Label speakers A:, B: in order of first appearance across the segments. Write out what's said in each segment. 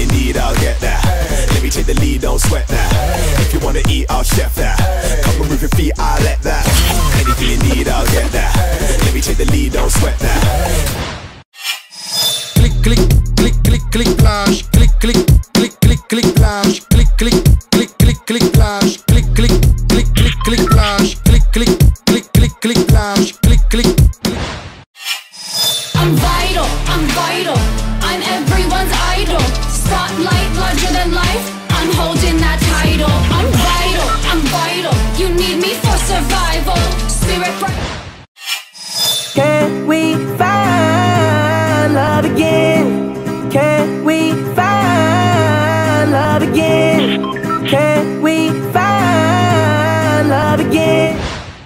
A: need, I'll get that. Let me take the lead, don't sweat that. If you wanna eat, I'll chef that. Come and move your feet, I'll let that. Anything you need, I'll get that. Let me take the lead, don't sweat that.
B: Click, click, click, click, click, plage. Click, click, click, click, click, plage. Click, click, click, click, click, plage. Click, click, click, click, click, plage. Click, click, click, click, click, plage. Click, click, click.
C: I'm vital, I'm everyone's idol. Spotlight larger than life, I'm holding that title. I'm vital, you need me for survival. Spirit bright.
D: Can we find love again? Can we find love again? Can we find love again?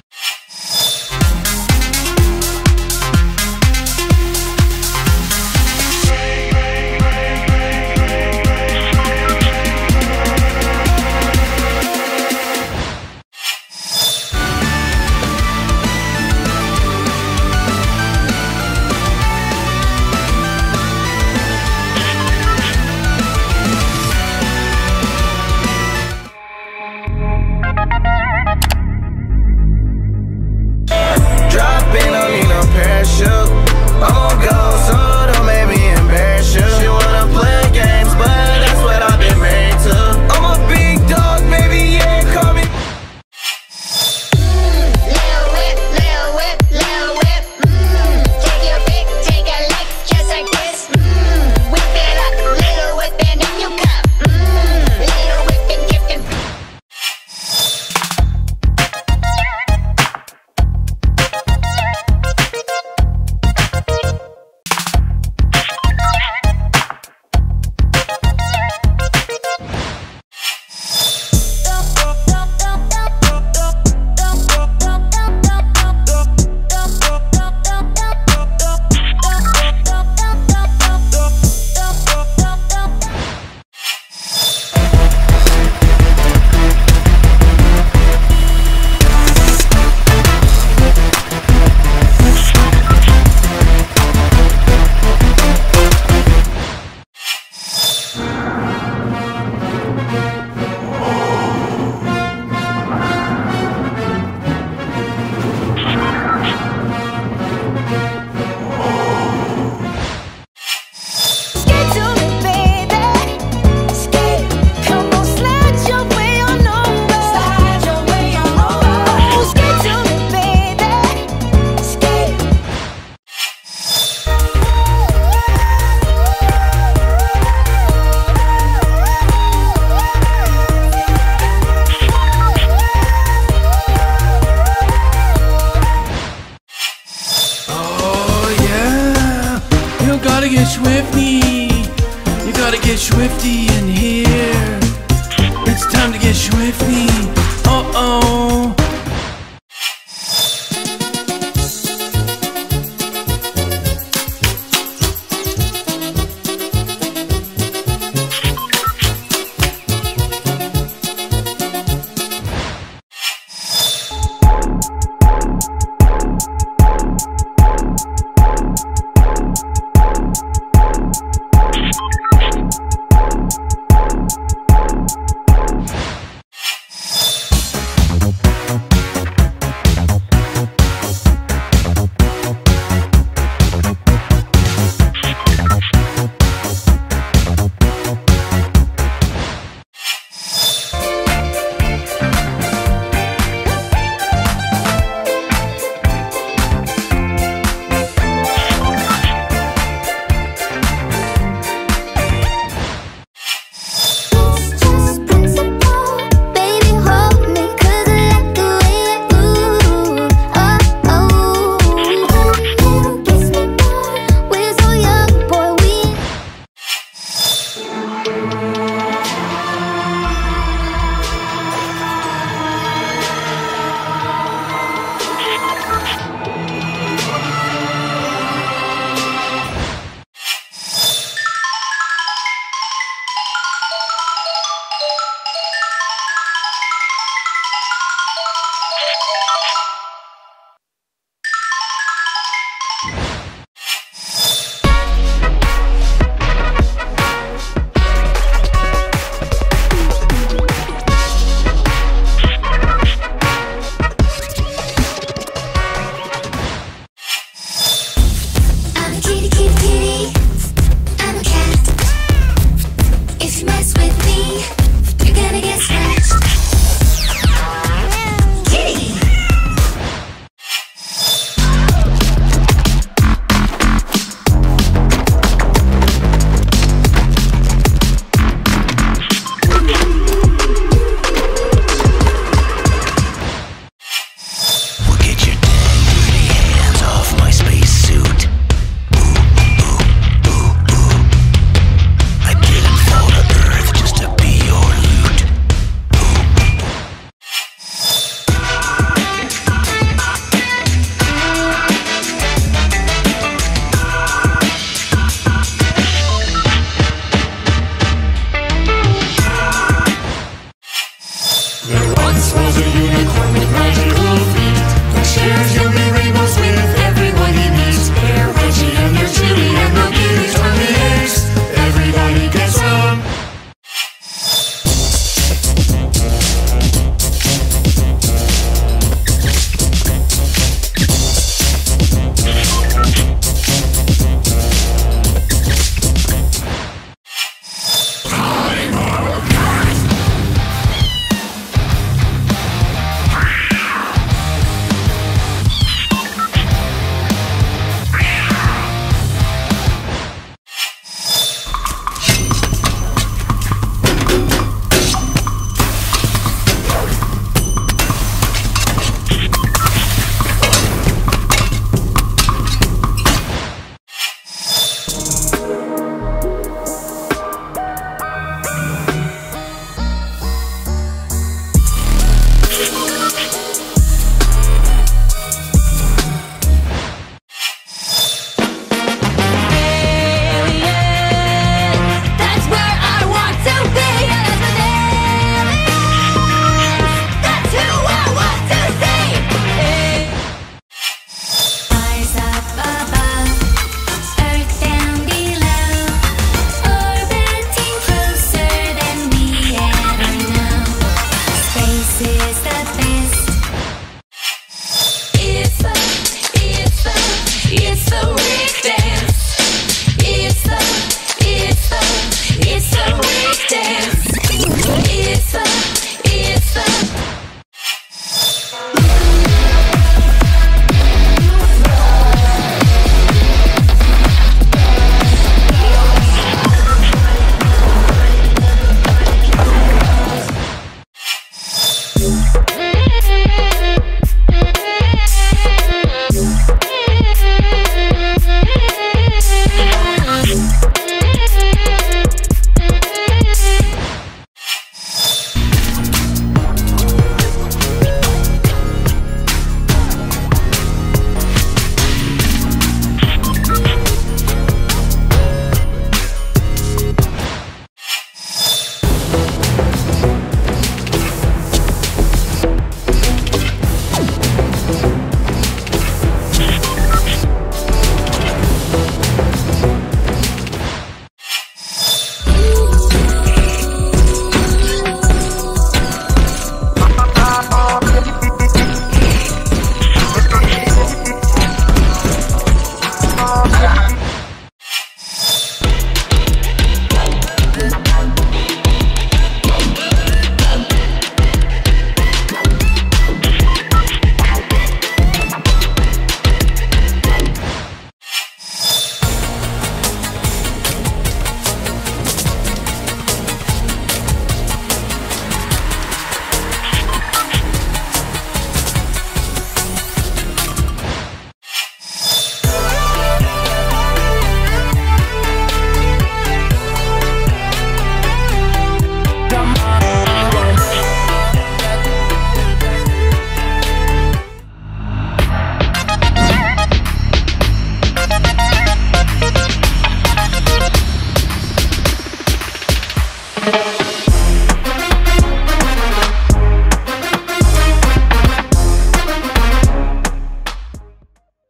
B: Swifty in here. It's time to get swifty. Uh-oh.
E: you mess with me, you're gonna get scratched.